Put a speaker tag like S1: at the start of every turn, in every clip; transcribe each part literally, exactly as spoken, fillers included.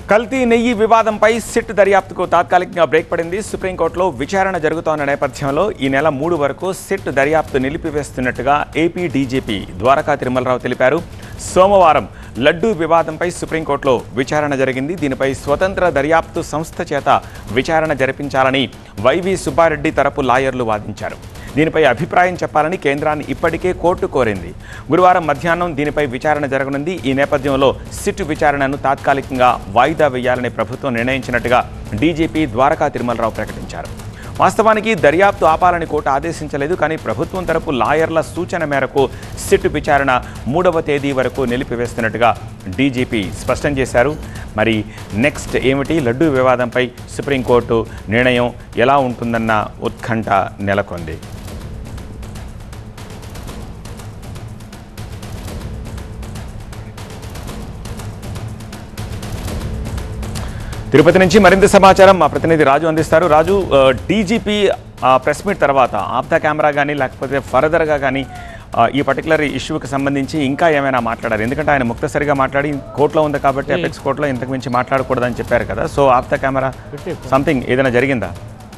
S1: కల్తీ నెయ్యి వివాదంపై సిట్ దర్యాప్తుకు తాత్కాలికంగా బ్రేక్ పడింది. సుప్రీంకోర్టులో విచారణ జరుగుతోన్న నేపథ్యంలో ఈ నెల మూడు వరకు సిట్ దర్యాప్తు నిలిపివేస్తున్నట్టుగా ఏపీ డీజీపీ ద్వారకా తిరుమలరావు తెలిపారు. సోమవారం లడ్డూ వివాదంపై సుప్రీంకోర్టులో విచారణ జరిగింది. దీనిపై స్వతంత్ర దర్యాప్తు సంస్థ చేత విచారణ జరిపించాలని వైవి సుబ్బారెడ్డి తరపు లాయర్లు వాదించారు. దీనిపై అభిప్రాయం చెప్పాలని కేంద్రాన్ని ఇప్పటికే కోర్టు కోరింది. గురువారం మధ్యాహ్నం దీనిపై విచారణ జరగనుంది. ఈ నేపథ్యంలో సిట్ విచారణను తాత్కాలికంగా వాయిదా వేయాలని ప్రభుత్వం నిర్ణయించినట్టుగా డీజీపీ ద్వారకా తిరుమలరావు ప్రకటించారు. వాస్తవానికి దర్యాప్తు ఆపాలని కోర్టు ఆదేశించలేదు. కానీ ప్రభుత్వం తరపు లాయర్ల సూచన మేరకు సిట్ విచారణ మూడవ తేదీ వరకు నిలిపివేస్తున్నట్టుగా డీజీపీ స్పష్టం చేశారు. మరి నెక్స్ట్ ఏమిటి? లడ్డూ వివాదంపై సుప్రీంకోర్టు నిర్ణయం ఎలా ఉంటుందన్న ఉత్కంఠ నెలకొంది. తిరుపతి నుంచి మరింత సమాచారం మా ప్రతినిధి రాజు అందిస్తారు. రాజు, డీజీపీ ప్రెస్ మీట్ తర్వాత ఆఫ్ ద కెమెరా కానీ లేకపోతే ఫర్దర్గా కానీ ఈ పర్టికులర్ ఇష్యూకి సంబంధించి ఇంకా ఏమైనా మాట్లాడారు? ఎందుకంటే ఆయన ముక్తసరిగా మాట్లాడి కోర్టులో ఉంది కాబట్టి అపెక్స్ కోర్టులో ఇంతకు మించి మాట్లాడకూడదని చెప్పారు కదా. So off the camera something ఏదైనా జరిగిందా?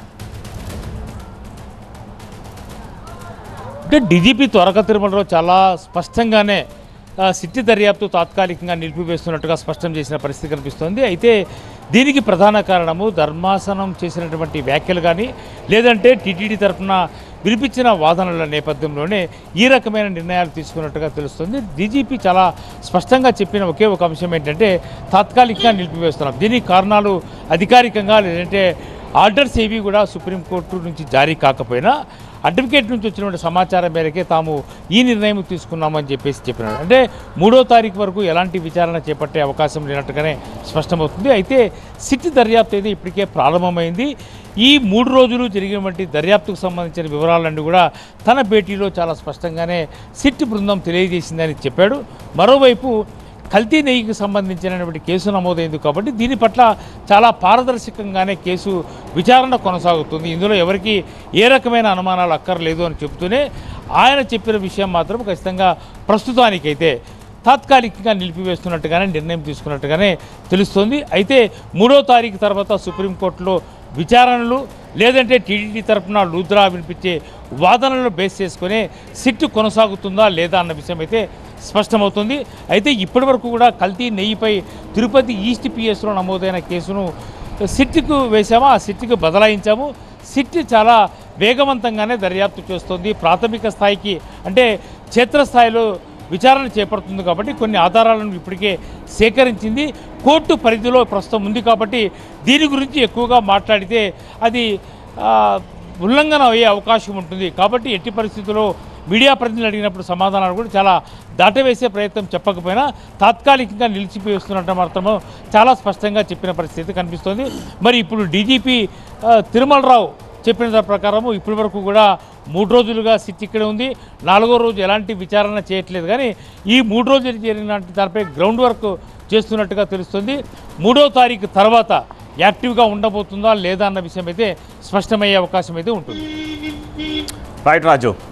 S2: అంటే డీజీపీ ద్వారకా తిరుమలరావు చాలా స్పష్టంగానే సిట్ దర్యాప్తు తాత్కాలికంగా నిలిపివేస్తున్నట్టుగా స్పష్టం చేసిన పరిస్థితి కనిపిస్తోంది. అయితే దీనికి ప్రధాన కారణము ధర్మాసనం చేసినటువంటి వ్యాఖ్యలు కానీ లేదంటే టీటీడీ తరఫున వినిపించిన వాదనల నేపథ్యంలోనే ఈ రకమైన నిర్ణయాలు తీసుకున్నట్టుగా తెలుస్తుంది. డీజీపీ చాలా స్పష్టంగా చెప్పిన ఒకే ఒక అంశం ఏంటంటే తాత్కాలికంగా నిలిపివేస్తున్నాం. దీనికి కారణాలు అధికారికంగా లేదంటే ఆర్డర్స్ ఏవి కూడా సుప్రీంకోర్టు నుంచి జారీ కాకపోయినా అడ్వకేట్ నుంచి వచ్చినటువంటి సమాచారం మేరకే తాము ఈ నిర్ణయం తీసుకున్నామని చెప్పేసి చెప్పినారు. అంటే మూడో తారీఖు వరకు ఎలాంటి విచారణ చేపట్టే అవకాశం లేనట్టుగానే స్పష్టమవుతుంది. అయితే సిట్ దర్యాప్తు అయితే ఇప్పటికే ప్రారంభమైంది. ఈ మూడు రోజులు జరిగినటువంటి దర్యాప్తుకు సంబంధించిన వివరాలన్నీ కూడా తన భేటీలో చాలా స్పష్టంగానే సిట్ బృందం తెలియజేసిందని చెప్పాడు. మరోవైపు కల్తీ నెయ్యికి సంబంధించినటువంటి కేసు నమోదైంది కాబట్టి దీని పట్ల చాలా పారదర్శకంగానే కేసు విచారణ కొనసాగుతుంది. ఇందులో ఎవరికి ఏ రకమైన అనుమానాలు అక్కర్లేదు అని చెబుతూనే ఆయన చెప్పిన విషయం మాత్రం ఖచ్చితంగా ప్రస్తుతానికైతే తాత్కాలికంగా నిలిపివేస్తున్నట్టుగానే నిర్ణయం తీసుకున్నట్టుగానే తెలుస్తోంది. అయితే మూడో తారీఖు తర్వాత సుప్రీంకోర్టులో విచారణలు లేదంటే టీటీడీ తరఫున లూద్రా వినిపించే వాదనలను బేస్ చేసుకునే సిట్ కొనసాగుతుందా లేదా అన్న విషయం అయితే స్పష్టమవుతుంది. అయితే ఇప్పటి వరకు కూడా కల్తీ నెయ్యిపై తిరుపతి ఈస్ట్ పిఎస్లో నమోదైన కేసును సిట్కు వేశాము, ఆ సిట్కు బదలాయించాము. సిట్ చాలా వేగవంతంగానే దర్యాప్తు చేస్తుంది. ప్రాథమిక స్థాయికి అంటే క్షేత్రస్థాయిలో విచారణ చేపడుతుంది కాబట్టి కొన్ని ఆధారాలను ఇప్పటికే సేకరించింది. కోర్టు పరిధిలో ప్రస్తుతం ఉంది కాబట్టి దీని గురించి ఎక్కువగా మాట్లాడితే అది ఉల్లంఘన అయ్యే అవకాశం ఉంటుంది. కాబట్టి ఎట్టి పరిస్థితుల్లో మీడియా ప్రతినిధులు అడిగినప్పుడు సమాధానాలు కూడా చాలా దాటవేసే ప్రయత్నం చెప్పకపోయినా తాత్కాలికంగా నిలిచిపోయిస్తున్నట్టు మాత్రము చాలా స్పష్టంగా చెప్పిన పరిస్థితి కనిపిస్తోంది. మరి ఇప్పుడు డీజీపీ తిరుమలరావు చెప్పిన దాని ప్రకారము ఇప్పటి వరకు కూడా మూడు రోజులుగా సిట్ ఇక్కడే ఉంది. నాలుగో రోజు ఎలాంటి విచారణ చేయట్లేదు. కానీ ఈ మూడు రోజులు జరిగిన దానిపై గ్రౌండ్ వర్క్ చేస్తున్నట్టుగా తెలుస్తుంది. మూడో తారీఖు తర్వాత యాక్టివ్గా ఉండబోతుందా లేదా అన్న విషయం అయితే స్పష్టమయ్యే అవకాశం అయితే ఉంటుంది.
S1: రైట్ రాజు.